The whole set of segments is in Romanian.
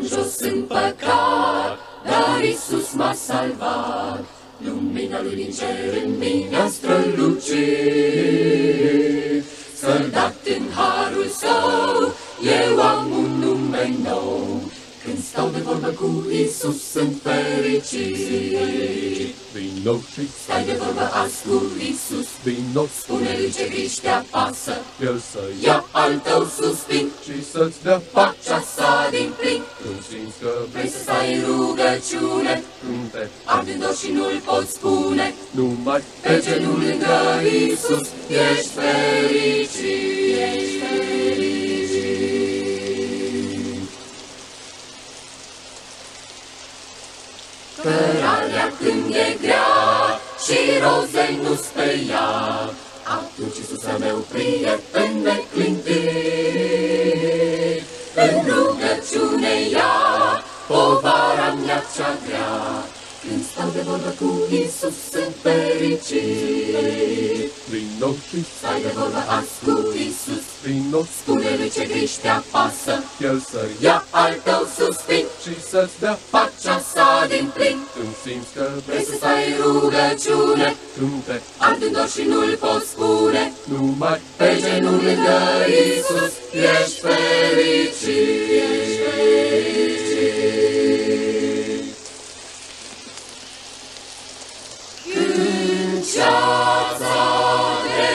jos în păcat, dar Iisus m-a salvat. Lumina Lui din cer în mine a strălucit, săldat în harul Său, eu am un nume nou. Când stau de vorbă cu Iisus, sunt fericit. Vino și Stai de vorbă azi cu Iisus, vino, spune-Lui ce griji te apasă, El să ia al tău suspin, și să-ți dea pacea sa din plin. când simți că Vrei să stai în rugăciune, când te ardând-o și nu-l poți spune, numai pe genul lângă Iisus ești fericit. Ești fericit. Cărarea când e grea și rozei nu-s pe ea, atunci Iisus al meu prieten neclintit, în rugăciune ia povara mea cea grea. Când stau de vorbă cu Iisus, sunt fericit. vino și Stai de vorbă azi cu Iisus, vino, spune-Lui ce griji te apasă, El să ia al tău suspin, și să-ți dea pacea sa din plin. când simți că Vrei să stai în rugăciune, când te ardând-o și nu-l poți spune, numai pe genul lângă Iisus ești fericit. Ești fericit. Când ceața de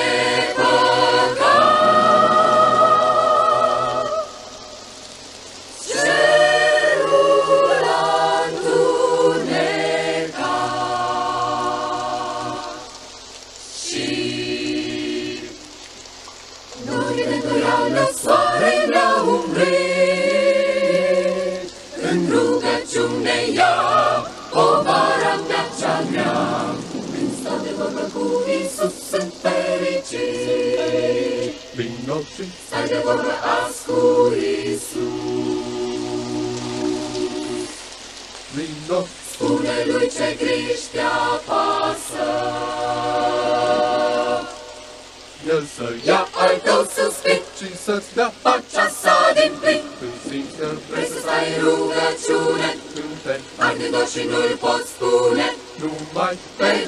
păcat, cerul întunecat și norii de îndoială soarele umbrit, în rugăciune ia povara mea cea grea. Când stau de vorbă cu Iisus, sunt fericit. vino și Stai de vorbă azi cu Iisus, vino, spune-Lui ce griji te apasă, El să ia al tău suspin, și să-ți dea pacea sa din plin. când simți că Vrei să stai în rugăciune, când te ardând-o și nu-l poți spune, numai pe